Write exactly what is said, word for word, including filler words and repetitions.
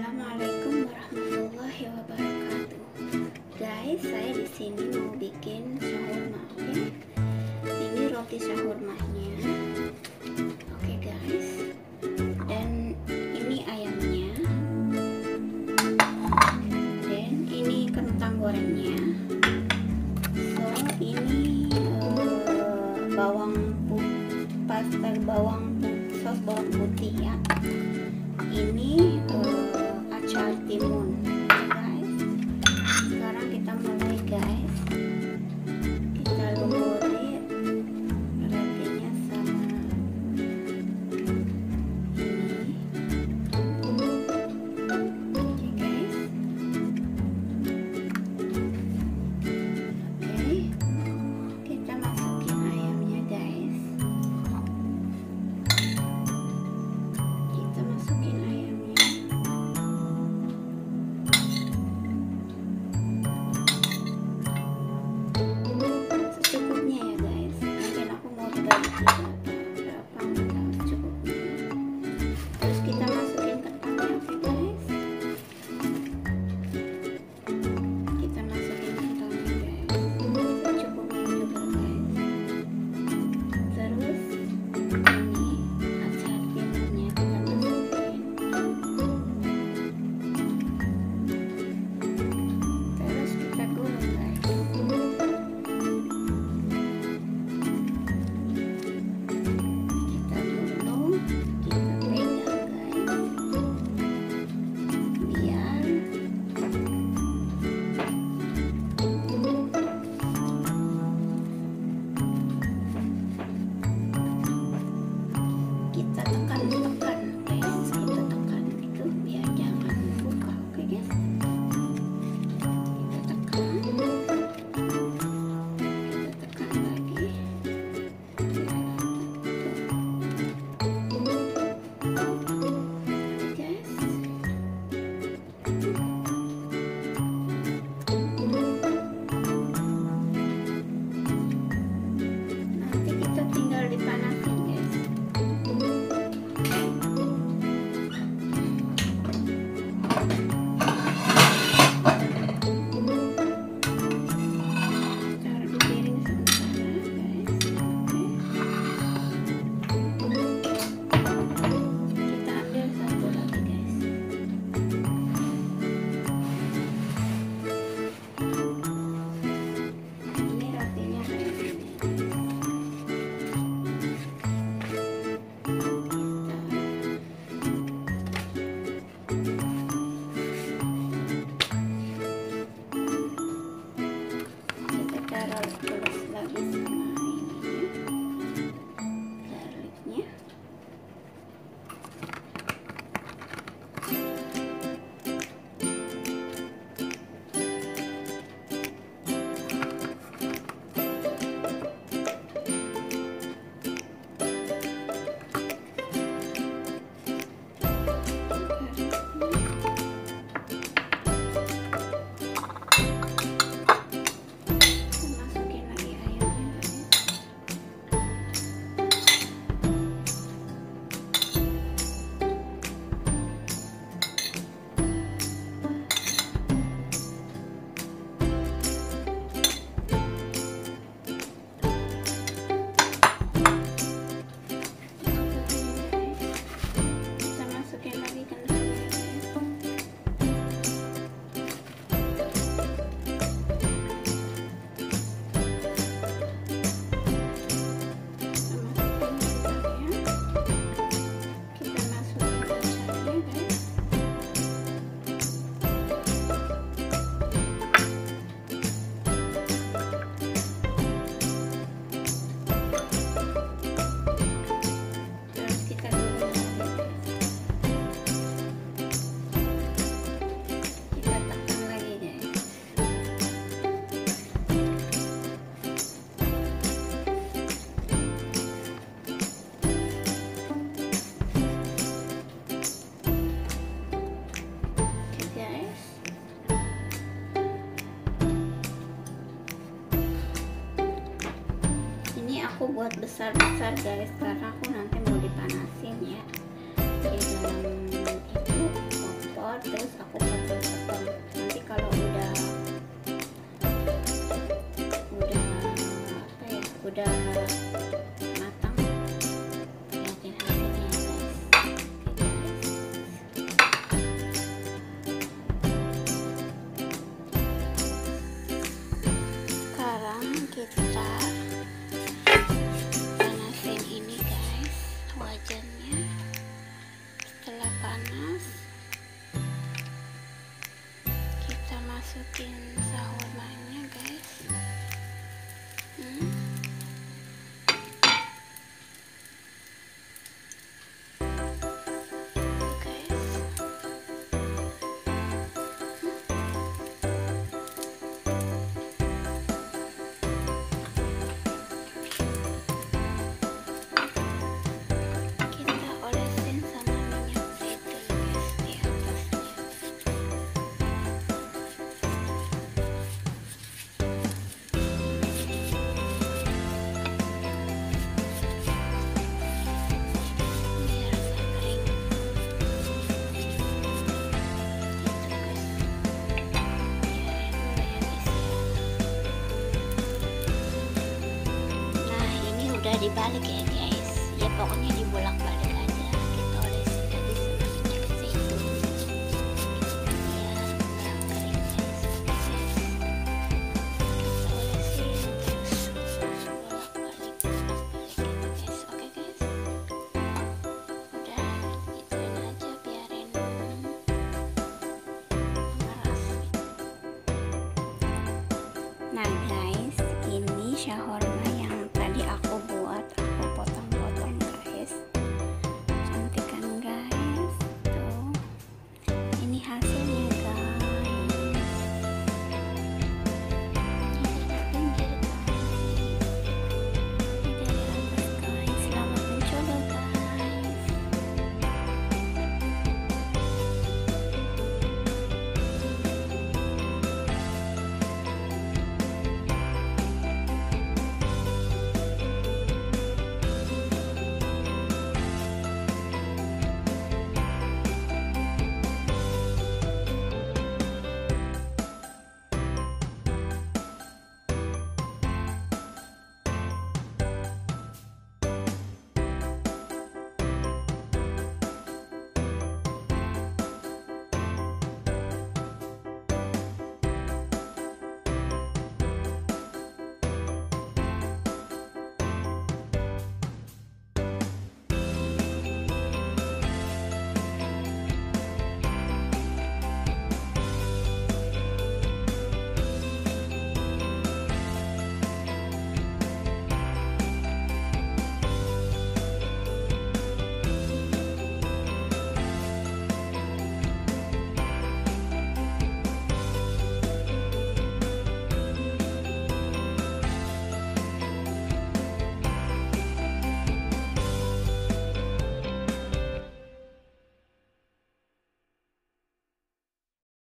Assalamualaikum warahmatullahi wabarakatuh. Guys, saya di sini mau bikin shawarma, oke? Okay? Ini roti shawarmanya. Oke okay, guys. Dan ini ayamnya. Dan ini kentang gorengnya. So, ini uh, bawang putih, pasta bawang putih, sos bawang putih ya. Ini uh, acar timun, guys. Sekarang kita mulai, guys. Kita lumuri rotinya sama ini. Oke, guys. Oke, kita masukin ayamnya, guys. Kita masukin ayamnya. Secukupnya ya, guys. Mungkin aku mau bagi berapa berapa enggak secukupnya. Terus kita masukin kentangnya, oke guys. Kita masukin kentangnya, guys. Secukupnya juga, guys. Terus ini acar timunnya kita masukin. Terus kita gulung, guys. Kita gulung, kita pegang, guys. Biar kita tekan-tekan, guys. Kita tekan itu biar jangan buka, oke guys. Kita tekan, kita tekan lagi. Oke guys. Nanti kita tinggal dipanasin, guys. Taruh di piring sementara, guys. Oke. Kita ambil satu lagi, guys. Ini rotinya kayak gini. Kita taruh terus lagi sama ininya, garlicnya. Masukin lagi ayamnya, guys. Kita masukin lagi kentangnya, guys. Kita masukin kentangnya. Kita masukin acarnya, guys. Terus kita gulung lagi, guys. Kita tekan lagi, guys. Oke, guys. Ini aku buat besar-besar, guys, karena aku nanti mau dipanasin ya di dalam itu kompor. telur, terus aku potong-potong. Nanti kalau udah udah apa ya, udah matang, lihatin hasilnya ya guys. Sekarang kita panasin ini guys, wajannya. Setelah panas, kita masukin shawarmanya guys. hmm. Guys, kita olesin sama minyak zaitun guys di atasnya. Biar nggak kering. Gitu guys. Biarin dulu ya guys ya. Nah, ini udah dibalik ya guys. Ya pokoknya dibolak-balik aja. Kita olesin lagi sama minyak zaitun. Biar nggak kering guys. Oke guys. Kita olesin terus bolak-balik, bolak-balik gitu guys. Oke guys. Udah, gituin aja, biarin meras. Nah guys, ini shawarma yang tadi aku buat, aku potong-potong guys. Cantik kan guys? Tuh, ini hasil